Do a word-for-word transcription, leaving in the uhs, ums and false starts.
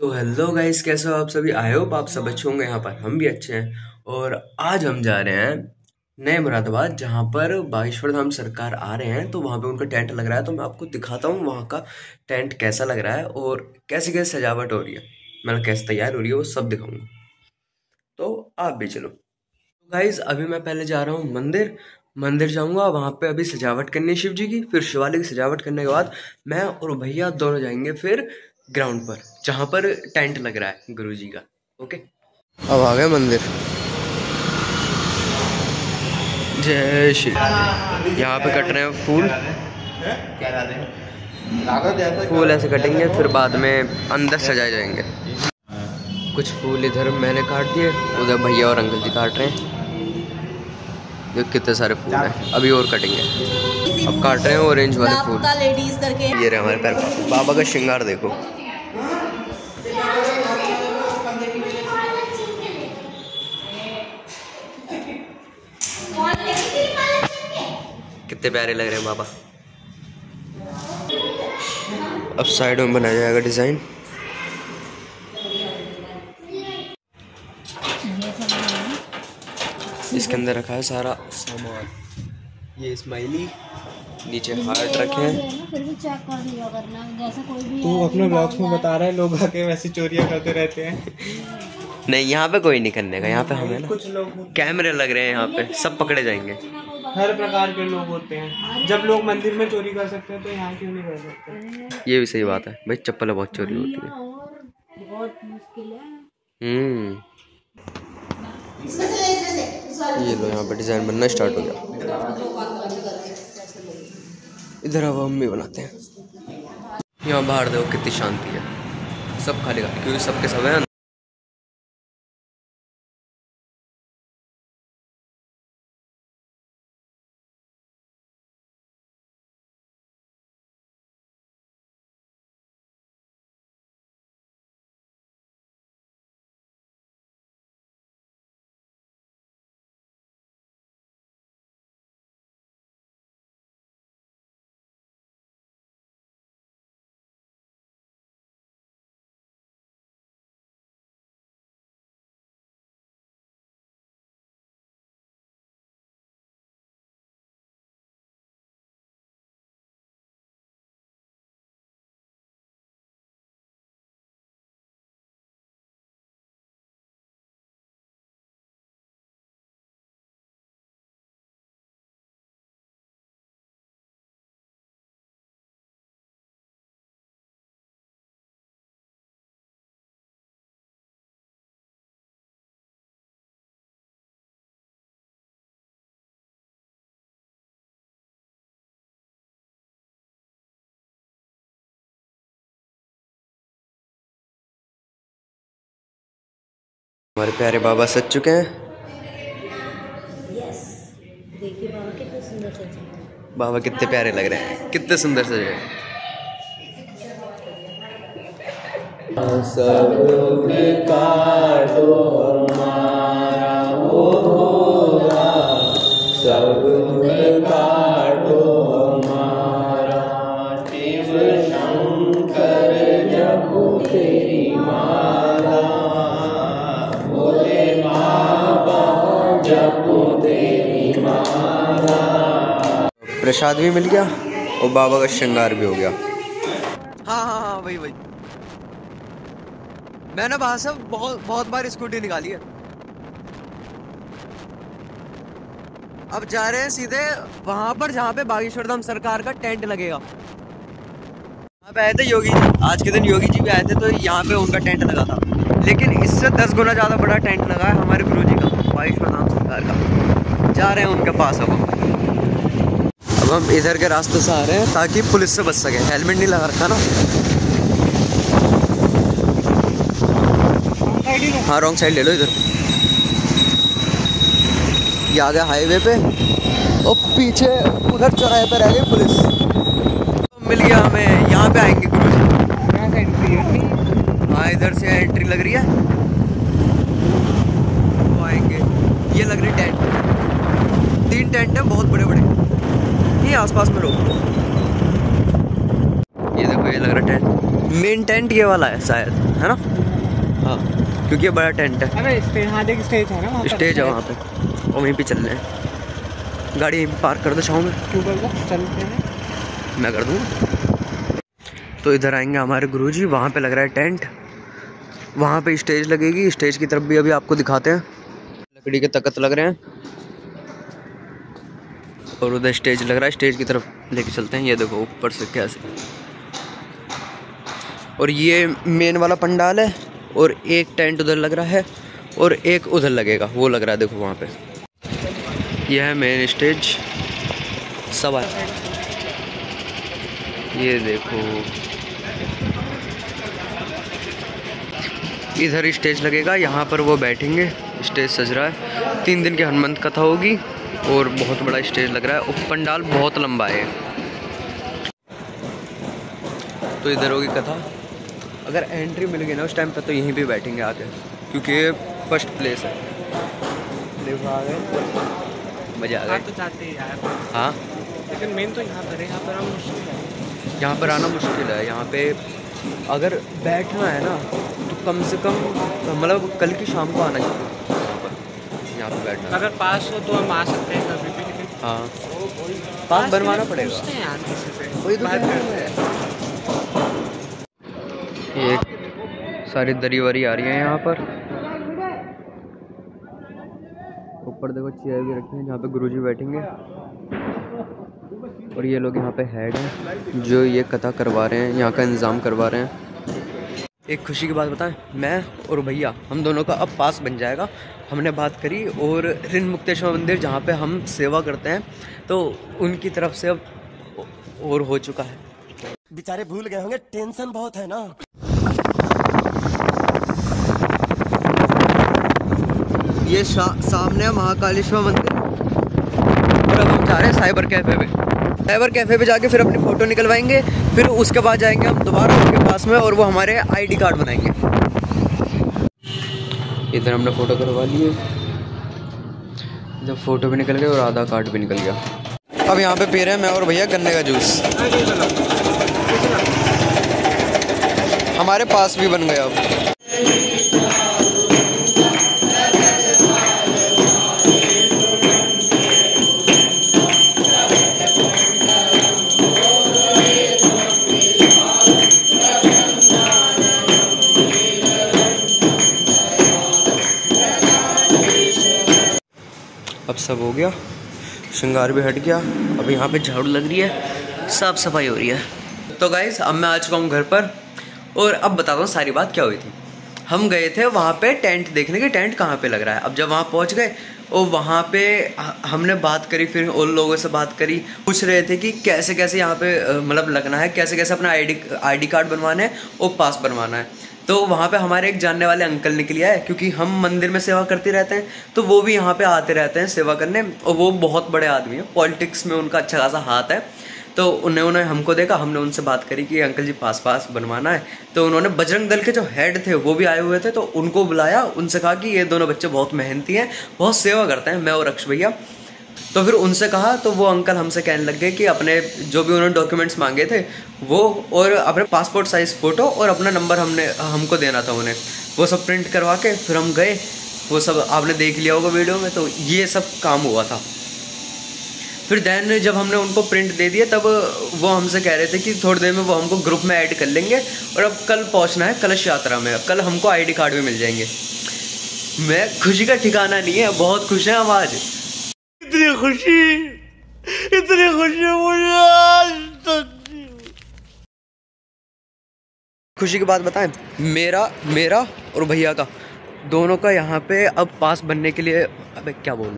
तो hello guys, कैसे हो आप सभी। आई होप आप सब अच्छे होंगे। यहाँ पर हम भी अच्छे हैं। और आज हम जा रहे हैं नए मुरादाबाद, जहाँ पर बागेश्वर धाम सरकार आ रहे हैं। तो वहाँ पे उनका टेंट लग रहा है, तो मैं आपको दिखाता हूँ वहाँ का टेंट कैसा लग रहा है और कैसी कैसी सजावट हो रही है, मतलब कैसे तैयार हो रही है, वो सब दिखाऊंगा। तो आप भी चलो। गाइज अभी मैं पहले जा रहा हूँ मंदिर मंदिर जाऊंगा, वहां पे अभी सजावट करनी है शिव जी की। फिर शिवालय की सजावट करने के बाद मैं और भैया दोनों जाएंगे फिर ग्राउंड पर, जहां पर टेंट लग रहा है गुरु जी का। ओके, अब आ गए मंदिर। जय श्री राधे। यहाँ पे कट रहे हैं फूल। फूल ऐसे कटेंगे, फिर बाद में अंदर सजाए जाएंगे। कुछ फूल इधर मैंने काट दिए, उधर भैया और अंकल जी काट रहे हैं। देखो कितने सारे फूल हैं, अभी और कटेंगे। अब काट रहे हैं ऑरेंज वाले फूल। ये रहे हमारे पैर। बाबा का श्रृंगार देखो। कितने प्यारे लग रहे हैं बाबा। अब साइड में बनाया जाएगा डिजाइन। इसके अंदर रखा है सारा सामान। ये स्माइली, नीचे हार्ट रखे हैं। फिर भी चेक कर लिया करना, जैसे कोई भी तू अपने ब्लॉग्स में बता रहा है लोग आके वैसी चोरियां करते रहते हैं। नहीं, यहाँ पे कोई नहीं करने का। यहाँ पे हमें ना कुछ लोग कैमरे लग रहे हैं, यहाँ पे सब पकड़े जाएंगे। हर प्रकार के लोग होते हैं। जब लोग मंदिर में चोरी कर सकते हैं तो यहाँ क्यों नहीं कर सकते? ये भी सही बात है भाई, चप्पलें बहुत चोरी होती है। बहुत मुश्किल है। हम्म ये लो, यहाँ पे डिजाइन बनना स्टार्ट हो गया। इधर अब हम भी बनाते हैं। यहाँ बाहर देखो कितनी शांति है, सब खाली खाली, क्योंकि सबके सब है। हमारे प्यारे बाबा सज चुके हैं। यस, देखिए बाबा कितने सुंदर सजे हैं। बाबा कितने प्यारे लग रहे हैं, कितने सुंदर सजे हैं। सब काटो हमारा होगा, सब काटो हमारा, शिव शंकर जपो तेरी माला, भोले बाबा जपो तेरी माला। प्रसाद भी मिल गया और बाबा का श्रृंगार भी हो गया। हाँ हाँ हाँ वही वही मैंने वहां से बहुत बहुत बार स्कूटी निकाली है। अब जा रहे हैं सीधे वहां पर जहाँ पे बागेश्वर धाम सरकार का टेंट लगेगा। यहाँ पे आए थे योगी जी, आज के दिन योगी जी भी आए थे, तो यहाँ पे उनका टेंट लगा था। लेकिन इससे दस गुना ज्यादा बड़ा टेंट लगा है हमारे गुरु जी का, बागेश्वर धाम सरकार का। जा रहे हैं उनके पास। अब अब हम इधर के रास्ते से आ रहे हैं ताकि पुलिस से बच सके। हेलमेट नहीं लगा रखा ना। हाँ, रॉन्ग साइड ले लो इधर। ये आ गया हाईवे पे और पीछे उधर चौराहे पे रह गई पुलिस। तो मिल गया हमें, यहाँ पे आएंगे गुरु जी। हाँ, इधर से एंट्री लग रही है, वो आएंगे। ये लग रही टेंट, तीन टेंट है बहुत बड़े बड़े, ये आसपास में लोग। ये देखो ये लग रहा टेंट, मेन टेंट ये वाला है शायद, है ना? हाँ, क्योंकि ये बड़ा टेंट है। अरे स्टेज, हाँ देख स्टेज है ना, स्टेज है वहाँ पे, और वहीं पे चल रहे हैं। गाड़ी यहीं पार्क कर दो छाँव में। क्यों कर दो, चलते हैं। मैं कर दूँ। तो इधर आएंगे हमारे गुरुजी, वहाँ पे लग रहा है टेंट, वहाँ पे स्टेज लगेगी। स्टेज की तरफ भी अभी आपको दिखाते हैं। लकड़ी के तख्त लग रहे हैं और उधर स्टेज लग रहा है। स्टेज की तरफ लेके चलते हैं। ये देखो ऊपर से कैसे, और ये मेन वाला पंडाल है, और एक टेंट उधर लग रहा है और एक उधर लगेगा, वो लग रहा है देखो वहाँ पे। यह है मेन स्टेज। सब आए, ये देखो इधर स्टेज लगेगा, यहाँ पर वो बैठेंगे। स्टेज सज रहा है, तीन दिन की हनुमंत कथा होगी और बहुत बड़ा स्टेज लग रहा है, और पंडाल बहुत लंबा है। तो इधर होगी कथा। अगर एंट्री मिल गई ना उस टाइम पर तो यहीं पे बैठेंगे आके, क्योंकि ये फर्स्ट प्लेस है। देखो आ गए, मज़ा आ गया। तो जाते ही यार, हाँ, लेकिन मेन तो यहाँ पर है, यहाँ पर आना मुश्किल है। यहाँ पर आना मुश्किल है। यहाँ पे अगर बैठना है ना तो कम से कम मतलब कल की शाम को आना चाहिए यहाँ पर, यहाँ पे बैठना। अगर पास हो तो हम आ सकते हैं कभी भी, लेकिन हाँ, पास बनवाना पड़ेगा। पूछते हैं यार किसी से, वही तो बात कह करते रहे हैं। ये सारी दरी वरी आ रही है यहाँ पर। ऊपर देखो चेयर भी रखी है जहाँ पे गुरुजी बैठेंगे, और ये लोग यहाँ पे हेड हैं जो ये कथा करवा रहे हैं, यहाँ का इंतज़ाम करवा रहे हैं। एक खुशी की बात बताएं, मैं और भैया हम दोनों का अब पास बन जाएगा। हमने बात करी, और ऋण मुक्तेश्वर मंदिर जहाँ पे हम सेवा करते हैं तो उनकी तरफ से अब और हो चुका है। बेचारे भूल गए होंगे, टेंशन बहुत है ना। ये सामने है महाकालेश्वर मंदिर, और अब हम जा रहे हैं साइबर कैफ़े पे। साइबर कैफ़े पे जाके फिर अपनी फ़ोटो निकलवाएंगे, फिर उसके बाद जाएंगे हम दोबारा उनके पास में और वो हमारे आईडी कार्ड बनाएंगे। इधर हमने फ़ोटो करवा लिए, जब फ़ोटो भी निकल गई और आधार कार्ड भी निकल गया। अब यहाँ पे पी रहे हैं मैं और भैया गन्ने का जूस। हमारे पास भी बन गया अब। अब सब हो गया, श्रृंगार भी हट गया। अब यहाँ पे झाड़ू लग रही है, साफ सफाई हो रही है। तो गाइस अब मैं आ चुका हूँ घर पर, और अब बताता हूँ सारी बात क्या हुई थी। हम गए थे वहाँ पे टेंट देखने के, टेंट कहाँ पे लग रहा है। अब जब वहाँ पहुँच गए और वहाँ पे हमने बात करी, फिर उन लोगों से बात करी, पूछ रहे थे कि कैसे कैसे यहाँ पे मतलब लगना है, कैसे कैसे अपना आईडी आईडी कार्ड बनवाना है और पास बनवाना है। तो वहाँ पे हमारे एक जानने वाले अंकल निकले आए, क्योंकि हम मंदिर में सेवा करते रहते हैं तो वो भी यहाँ पे आते रहते हैं सेवा करने, और वो बहुत बड़े आदमी हैं, पॉलिटिक्स में उनका अच्छा खासा हाथ है। तो उन्होंने हमको देखा, हमने उनसे बात करी कि अंकल जी पास पास बनवाना है। तो उन्होंने बजरंग दल के जो हेड थे वो भी आए हुए थे, तो उनको बुलाया, उनसे कहा कि ये दोनों बच्चे बहुत मेहनती हैं, बहुत सेवा करते हैं, मैं और अक्ष भैया। तो फिर उनसे कहा, तो वो अंकल हमसे कहने लग गए कि अपने जो भी उन्होंने डॉक्यूमेंट्स मांगे थे वो, और अपने पासपोर्ट साइज़ फ़ोटो और अपना नंबर हमने हमको देना था उन्हें, वो सब प्रिंट करवा के फिर हम गए। वो सब आपने देख लिया होगा वीडियो में। तो ये सब काम हुआ था। फिर देन जब हमने उनको प्रिंट दे दिए तब वो हमसे कह रहे थे कि थोड़ी देर में वो हमको ग्रुप में ऐड कर लेंगे, और अब कल पहुंचना है कलश यात्रा में, कल हमको आईडी कार्ड भी मिल जाएंगे। मैं खुशी का ठिकाना नहीं है, बहुत खुश हैं हम आज। इतनी खुशी, इतनी खुशी मुझे आज तक। खुशी की बात बताएं, मेरा मेरा और भैया का दोनों का यहाँ पे अब पास बनने के लिए, अबे क्या बोलूं,